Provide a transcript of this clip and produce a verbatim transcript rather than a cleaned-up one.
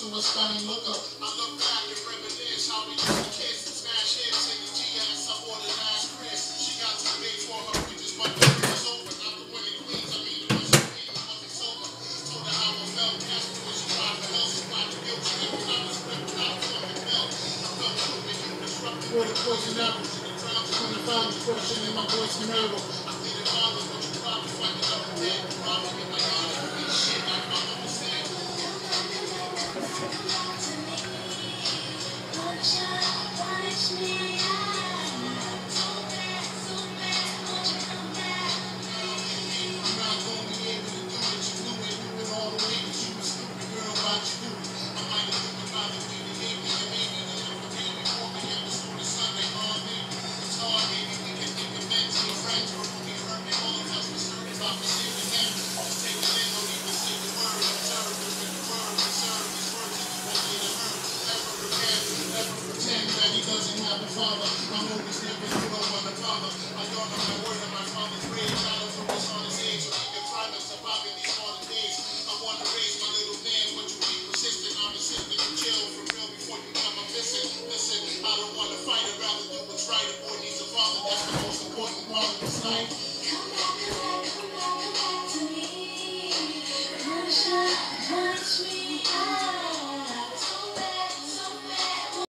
to a stunning looker. I look back and reminisce how we used to kiss and smash hits. And the G S, I bought a last Chris. She got too big for her bridges, but the was over. Not the winning queens, I mean the ones who queen wasn't sober. Told her how I felt, asked her when she tried for help. She tried to guilt, she never got the script, how the fucking felt. I felt stupid, you disrupted with a poison arrows. In the crowd, when the found the question in my voice Camaro. I pleaded father, but you probably find it up and dead. Probably in my yard, I mean shit like my mama said. Father, I'm always never you know I'm the father. I don't know my word of my father's rage. I don't know what's on his age, so he can try to survive in these harder days. I want to raise my little man, but you be persistent. I'm insistent you chill for real before you come and visit. Listen, I don't want to fight, I'd rather do what's right. A boy needs a father, that's the most important part of his life. Come back, come back, come back, come back to me. Russia, touch me.